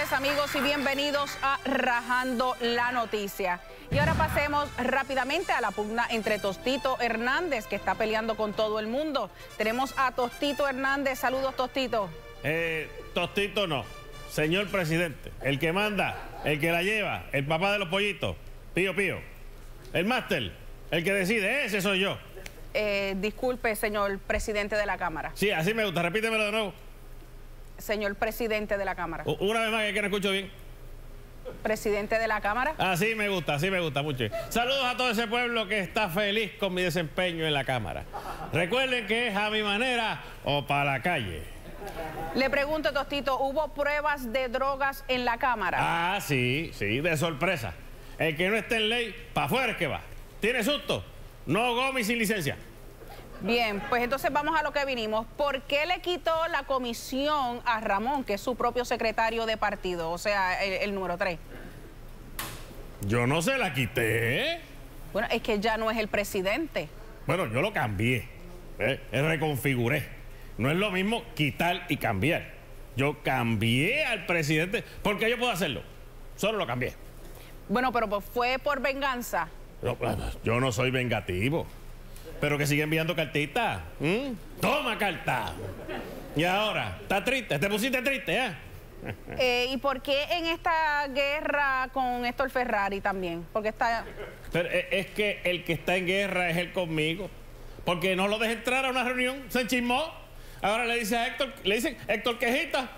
tardes, amigos, y bienvenidos a Rajando la Noticia. Y ahora pasemos rápidamente a la pugna entre Tostito Hernández, que está peleando con todo el mundo. Tenemos a Tostito Hernández. Saludos, Tostito. Tostito no. Señor presidente, el que manda, el que la lleva, el papá de los pollitos, Pío Pío. El máster, el que decide, ese soy yo. Disculpe, señor presidente de la Cámara. Sí, así me gusta. Repítemelo de nuevo. Señor presidente de la Cámara. Una vez más, que no escucho bien. Presidente de la Cámara. Así me gusta mucho. Saludos a todo ese pueblo que está feliz con mi desempeño en la Cámara. Recuerden que es a mi manera o para la calle. Le pregunto, Tostito, ¿hubo pruebas de drogas en la Cámara? Ah, sí, de sorpresa. El que no esté en ley, para afuera es que va. ¿Tiene susto? No gome sin licencia. Bien, pues entonces vamos a lo que vinimos. ¿Por qué le quitó la comisión a Ramón, que es su propio secretario de partido, o sea, el número 3? Yo no se la quité. Bueno, es que ya no es el presidente. Bueno, yo lo cambié, reconfiguré. No es lo mismo quitar y cambiar. Yo cambié al presidente porque yo puedo hacerlo. Solo lo cambié. Bueno, pero pues fue por venganza. Yo no soy vengativo. Pero que sigue enviando cartitas. Toma carta. Y ahora, ¿estás triste? ¿Te pusiste triste, ¿Y por qué en esta guerra con Héctor Ferrari también? Porque está... Pero es que el que está en guerra es él conmigo. Porque no lo deja entrar a una reunión, se enchismó. Ahora le dice a Héctor, le dicen, Héctor Quejita.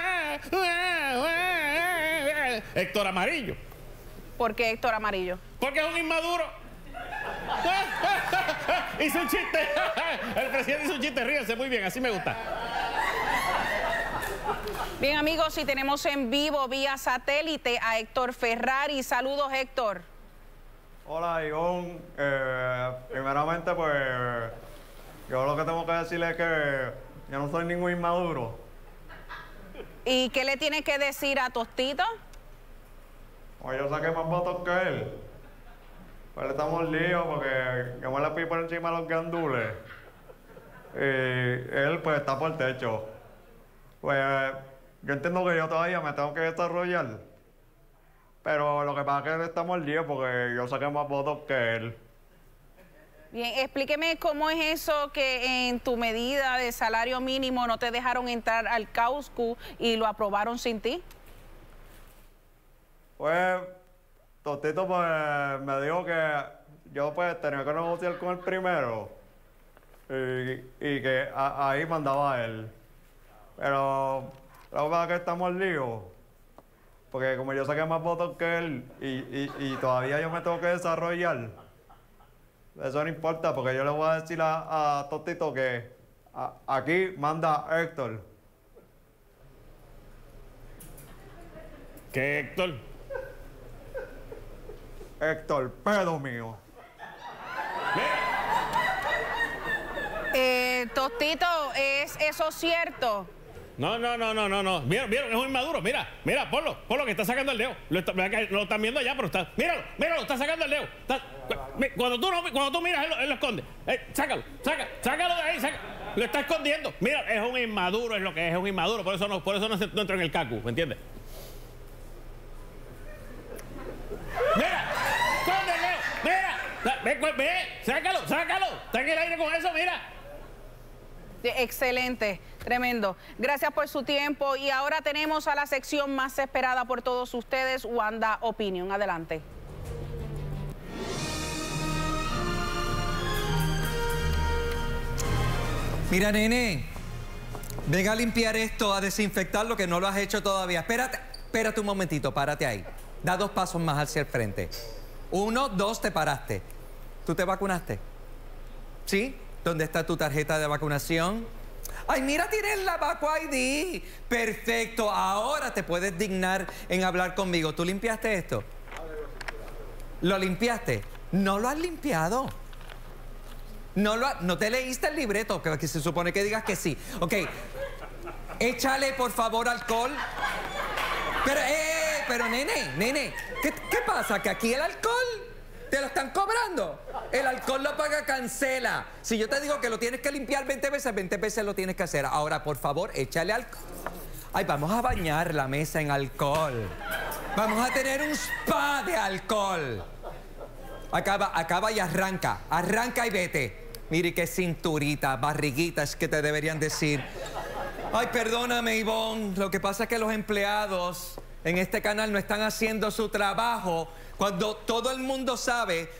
Héctor Amarillo. ¿Por qué Héctor Amarillo? Porque es un inmaduro. Hizo un chiste. El presidente hizo un chiste, ríense muy bien, así me gusta. Bien, amigos, y tenemos en vivo vía satélite a Héctor Ferrari. Saludos, Héctor. Hola, Ivonne. Primeramente, pues, yo lo que tengo que decirle es que yo no soy ningún inmaduro. ¿Y qué le tiene que decir a Tostito? Pues yo saqué más votos que él. Pues le estamos líos porque yo me le fui por encima de los gandules. Y él, pues, está por el techo. Pues, yo entiendo que yo todavía me tengo que desarrollar. Pero lo que pasa es que él está mordido porque yo saqué más votos que él. Bien, explíqueme cómo es eso que en tu medida de salario mínimo no te dejaron entrar al CAUSCU y lo aprobaron sin ti. Pues, Tostito pues me dijo que yo pues tenía que negociar con él primero y que ahí mandaba él. Pero la verdad es que estamos líos. Porque como yo saqué más votos que él y todavía yo me tengo que desarrollar, eso no importa porque yo le voy a decir a Tostito que aquí manda Héctor. ¿Qué, Héctor? Héctor, pedo mío. Tostito, ¿es eso cierto? No. ¿Vieron? Es un inmaduro. Mira, ponlo que está sacando el dedo. Lo están viendo allá, pero está... Míralo, está sacando el dedo. Cuando tú miras, él lo esconde. Sácalo de ahí, lo está escondiendo. Mira, es un inmaduro, es lo que es un inmaduro. Por eso no entra en el cacu, ¿me entiendes? Mira, esconde el dedo, mira. Ve, sácalo. Está en el aire con eso, mira. Excelente, tremendo. Gracias por su tiempo. Y ahora tenemos a la sección más esperada por todos ustedes, Wanda Opinion. Adelante. Mira, nene, ven a limpiar esto, a desinfectarlo, que no lo has hecho todavía. Espérate un momentito, párate ahí. Da 2 pasos más hacia el frente. 1, 2, te paraste. ¿Tú te vacunaste? ¿Sí? ¿Dónde está tu tarjeta de vacunación? ¡Ay, mira, tienes la Vacu ID! Perfecto, ahora te puedes dignar en hablar conmigo. ¿Tú limpiaste esto? ¿Lo limpiaste? No lo has limpiado. No te leíste el libreto, que se supone que digas que sí. Ok, échale por favor alcohol. Pero nene, ¿qué pasa? ¿Que aquí el alcohol te lo están cobrando? El alcohol lo paga Cancela. Si yo te digo que lo tienes que limpiar 20 veces lo tienes que hacer. Ahora, por favor, échale alcohol. Ay, vamos a bañar la mesa en alcohol. Vamos a tener un spa de alcohol. Acaba y arranca. Arranca y vete. Mire qué cinturita, barriguitas que te deberían decir. Ay, perdóname, Ivonne. Lo que pasa es que los empleados en este canal no están haciendo su trabajo cuando todo el mundo sabe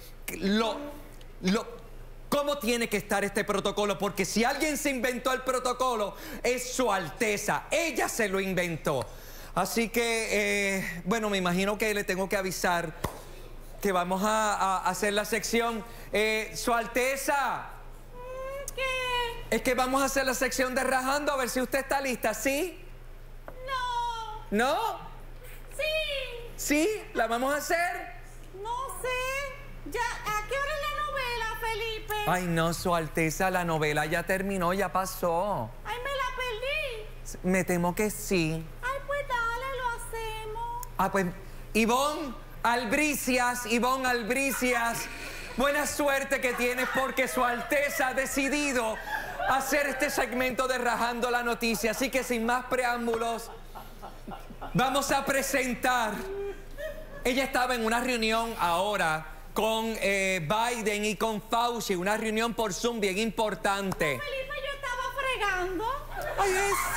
cómo tiene que estar este protocolo. Porque si alguien se inventó el protocolo, es Su Alteza. Ella se lo inventó. Así que, bueno, me imagino que le tengo que avisar que vamos a hacer la sección. Su Alteza. ¿Qué? Es que vamos a hacer la sección de Rajando, a ver si usted está lista, ¿sí? No. ¿No? Sí. ¿Sí? ¿La vamos a hacer? No sé. Ya, ¿a qué hora es la novela, Felipe? Ay, no, Su Alteza, la novela ya terminó, ya pasó. Ay, me la perdí. Me temo que sí. Ay, pues dale, lo hacemos. Ah, pues, Ivonne Albricias, buena suerte que tienes porque Su Alteza ha decidido hacer este segmento de Rajando la Noticia. Así que sin más preámbulos, vamos a presentar. Ella estaba en una reunión ahora con Biden y con Fauci, una reunión por Zoom bien importante. Felipe, yo estaba fregando. ¡Ay,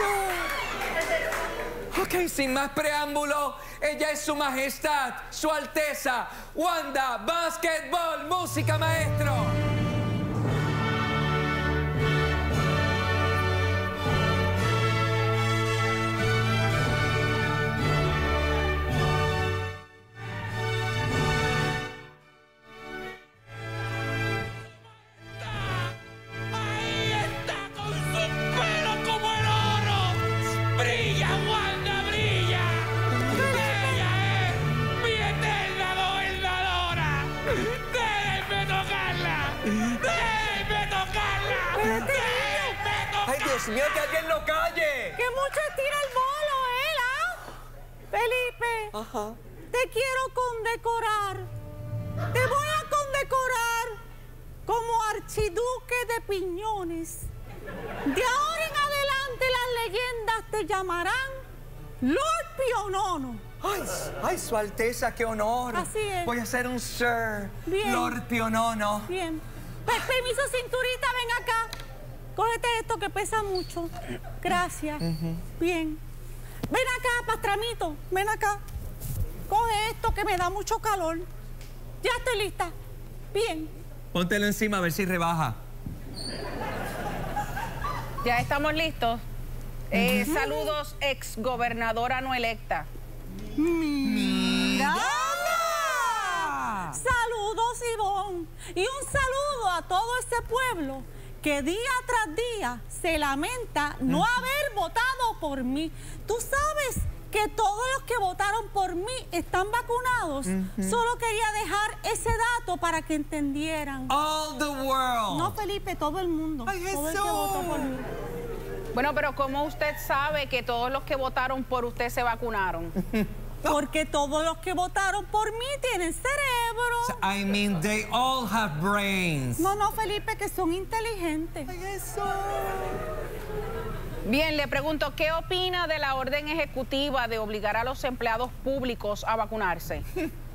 eso! Ok, sin más preámbulo, ella es Su Majestad, Su Alteza, Wanda Basketball. Música, maestro. Dios mío, que alguien lo calle. Que mucho estira el bolo, Felipe. Ajá. Te quiero condecorar. Te voy a condecorar como archiduque de Piñones. De ahora en adelante las leyendas te llamarán Lord Pionono. Ay, Su Alteza, qué honor. Así es. Voy a ser un Sir Bien. Lord Pionono. Bien. Permiso, cinturita, ven acá. Cógete esto que pesa mucho. Gracias. Bien. Ven acá, pastramito. Ven acá. Coge esto que me da mucho calor. Ya estoy lista. Bien. Póntelo encima a ver si rebaja. Ya estamos listos. Saludos, exgobernadora no electa. ¡Mira! Saludos, Ivonne. Y un saludo a todo ese pueblo que día tras día se lamenta no haber votado por mí. Tú sabes que todos los que votaron por mí están vacunados. Solo quería dejar ese dato para que entendieran. All the world. No, Felipe, todo el mundo. Ay, todo el que votó por mí. Bueno, pero ¿cómo usted sabe que todos los que votaron por usted se vacunaron? Porque todos los que votaron por mí tienen cerebro. I mean, they all have brains. No, Felipe, que son inteligentes. Ay, eso. Bien, le pregunto, ¿qué opina de la orden ejecutiva de obligar a los empleados públicos a vacunarse?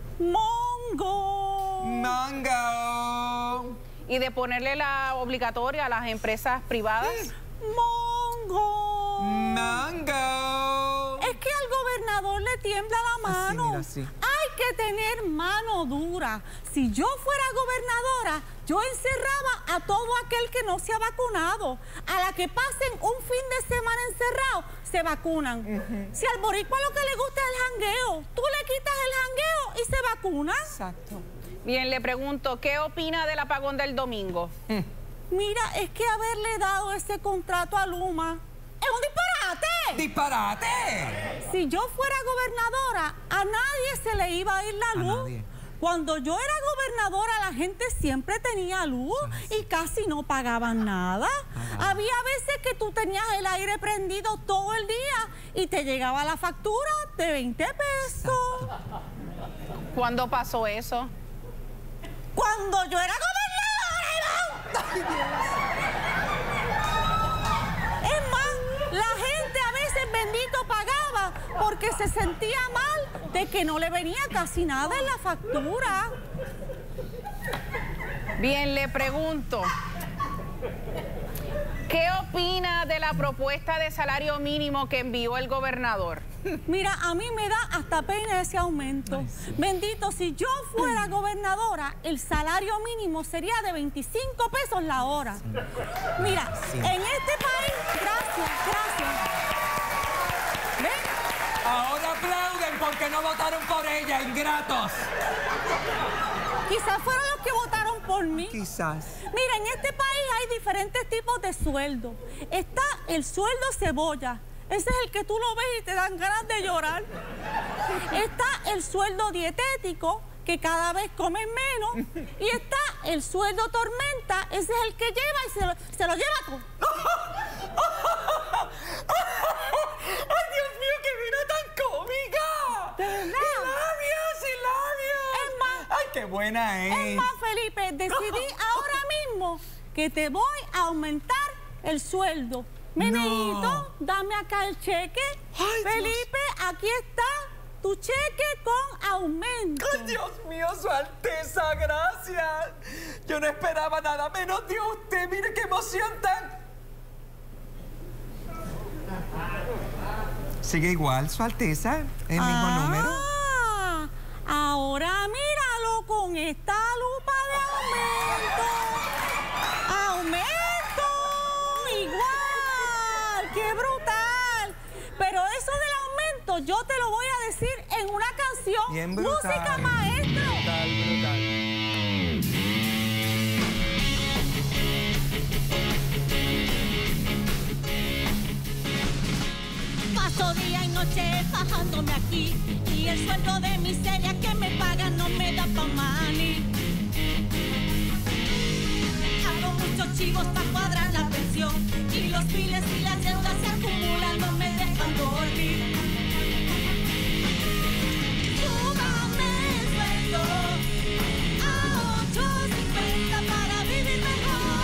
Mongo. Mango. ¿Y de ponerle la obligatoria a las empresas privadas? Mongo. Mango. Es que al gobernador le tiembla la mano. Mira, así. Hay que tener mano dura. Si yo fuera gobernadora, yo encerraba a todo aquel que no se ha vacunado. A la que pasen un fin de semana encerrado, se vacunan. Si al boricua lo que le gusta es el jangueo, tú le quitas el jangueo y se vacuna. Exacto. Bien, le pregunto, ¿qué opina del apagón del domingo? Mira, es que haberle dado ese contrato a Luma es un disparate. ¡Disparate! Si yo fuera gobernadora, a nadie se le iba a ir la luz. nadie. Cuando yo era gobernadora, la gente siempre tenía luz y casi no pagaban nada. Había veces que tú tenías el aire prendido todo el día y te llegaba la factura de 20 pesos. ¿Cuándo pasó eso? Cuando yo era gobernadora, Iván. Es más, la gente a veces, bendito, porque se sentía mal de que no le venía casi nada en la factura. Bien, le pregunto, ¿qué opina de la propuesta de salario mínimo que envió el gobernador? Mira, a mí me da hasta pena ese aumento. Bendito, si yo fuera gobernadora, el salario mínimo sería de 25 pesos la hora. Mira, en este país, gracias. ¿Ven? Ahora aplauden porque no votaron por ella, ingratos. Quizás fueron los que votaron por mí. Quizás. Mira, en este país hay diferentes tipos de sueldo. Está el sueldo cebolla. Ese es el que tú lo ves y te dan ganas de llorar. Está el sueldo dietético, que cada vez comen menos. Y está el sueldo tormenta, ese es el que lleva y se lo lleva todo. ¡Ay, Dios mío, qué vida tan cómica! ¿De verdad? ¡Hilario! Es más, ¡Ay, qué buena es! Es más, Felipe, decidí ahora mismo que te voy a aumentar el sueldo. Menudito, dame acá el cheque. Ay, Felipe, aquí está tu cheque con aumento. ¡Ay, Dios mío, Su Alteza, gracias! Yo no esperaba nada menos de usted. Mire qué emoción tan... ¿Sigue igual, Su Alteza? ¿El mismo número? Ahora míralo con esta lupa de aumento. ¡Aumento! ¡Igual! ¡Qué brutal! Pero eso del aumento yo te lo voy a decir en una canción. Bien brutal. ¡Música, maestro! Brutal. Paso día y noche fajándome aquí y el sueldo de miseria que me pagan no me da pa' mani. Hago muchos chivos pa' cuadrar la pensión y los biles y las deudas se acumulan, no me dejan dormir. Súbame el sueldo a 8.50 para vivir mejor.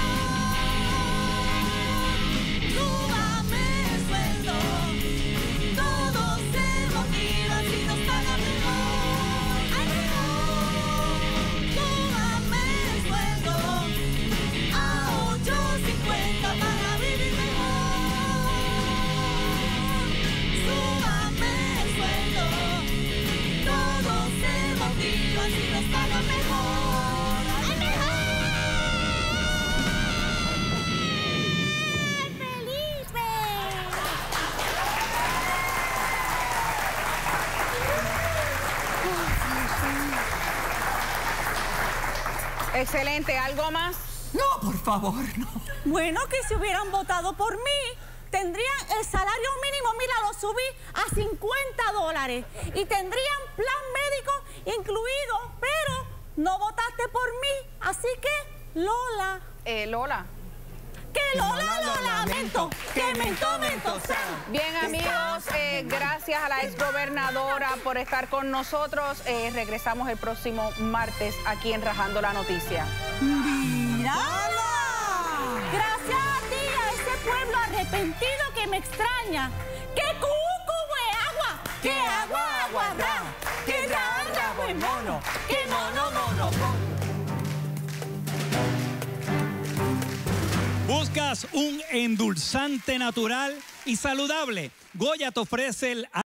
Súbame el sueldo. Todos se motivan si nos pagan mejor. ¡Ay, mejor! Súbame el sueldo a 8.50 para vivir mejor. Súbame el sueldo. Todos se motivan si nos pagan mejor. ¡Ay, mejor! ¡Felipe! Excelente, ¿algo más? No, por favor, no. Bueno, que si hubieran votado por mí, tendrían el salario mínimo, mira, lo subí a $50 y tendrían plan médico incluido, pero no votaste por mí, así que Lola. Lola. Que Lola lo lamento, que mento, Sam. Bien, amigos, gracias a la exgobernadora por estar con nosotros. Regresamos el próximo martes aquí en Rajando la Noticia. ¡Mírala! Gracias a ti, a ese pueblo arrepentido que me extraña. ¡Que cucu, agua! ¡Que agua, agua, ra! ¡Que ra, ra, buen mono! ¡Que mono, mono, mono! ¿Buscas un endulzante natural y saludable? Goya te ofrece el